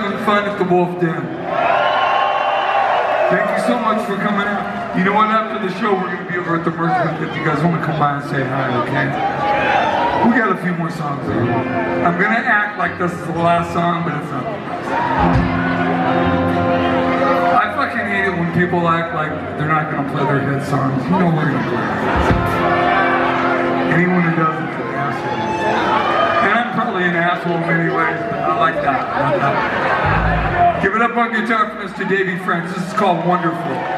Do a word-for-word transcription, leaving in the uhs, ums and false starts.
having fun at the Wolf Den. Thank you so much for coming out. You know what, after the show, we're going to be over at the merch booth if you guys want to come by and say hi, okay? We got a few more songs there. I'm going to act like this is the last song, but it's not. I fucking hate it when people act like they're not going to play their hit songs. You know we're going to play it. Anyone who doesn't is an asshole. And I'm probably an asshole in many ways, but I like that. I like that. Give it up on guitar for Mister Davey French. This is called Wonderful.